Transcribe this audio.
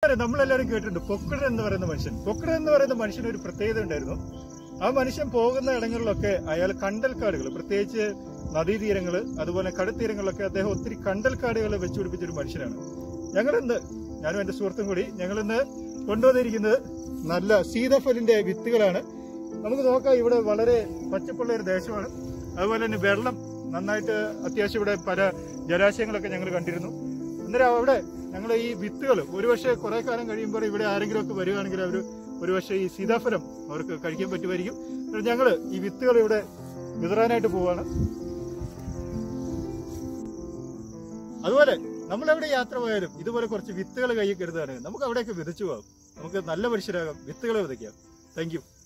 കൂട്ടുകാരെ, നമ്മളെല്ലാവരും കേട്ടിട്ടുണ്ട് പൊക്കുടൻ എന്ന് പറയുന്ന മനുഷ്യൻ. പൊക്കുടൻ എന്ന് പറയുന്ന മനുഷ്യന് ഒരു പ്രത്യേകത ഉണ്ടായിരുന്നു. ആ മനുഷ്യൻ പോകുന്ന ഇടങ്ങളിലൊക്കെ അയാൾ കണ്ടൽക്കാടുകൾ, പ്രത്യേകിച്ച് നദീതീരങ്ങള്, അതുപോലെ കടത്തീരങ്ങളിലൊക്കെ അദ്ദേഹം ഒത്തിരി കണ്ടൽക്കാടുകൾ വെച്ചുപിടിപ്പിച്ചൊരു മനുഷ്യനാണ്. ഞങ്ങളിന്ന്, ഞാനും എന്റെ സുഹൃത്തും കൂടി ഞങ്ങളിന്ന് കൊണ്ടുവന്നിരിക്കുന്നത് നല്ല സീതഫലിന്റെ വിത്തുകളാണ്. നമുക്ക് നോക്കാം, ഇവിടെ വളരെ പച്ചപ്പുള്ള ഒരു ദേശമാണ്. അതുപോലെ തന്നെ വെള്ളം നന്നായിട്ട് അത്യാവശ്യം ഇവിടെ പല ജലാശയങ്ങളൊക്കെ ഞങ്ങൾ കണ്ടിരുന്നു. അന്നേരം അവിടെ ഞങ്ങൾ ഈ വിത്തുകൾ ഒരുപക്ഷെ കുറെ കാലം കഴിയുമ്പോൾ ഇവിടെ ആരെങ്കിലും ഒക്കെ വരികയാണെങ്കിൽ അവർ ഒരുപക്ഷെ ഈ സീതാഫലം അവർക്ക് കഴിക്കാൻ പറ്റുമായിരിക്കും. ഞങ്ങൾ ഈ വിത്തുകൾ ഇവിടെ വിതറാനായിട്ട് പോവാണ്. അതുപോലെ നമ്മളെവിടെ യാത്ര പോയാലും ഇതുപോലെ കുറച്ച് വിത്തുകൾ കയ്യിൽ കരുതാണ്. നമുക്ക് അവിടെയൊക്കെ വിതച്ചു പോകാം. നമുക്ക് നല്ല മനുഷ്യരാകാം, വിത്തുകൾ വിതയ്ക്കാം. Thank you.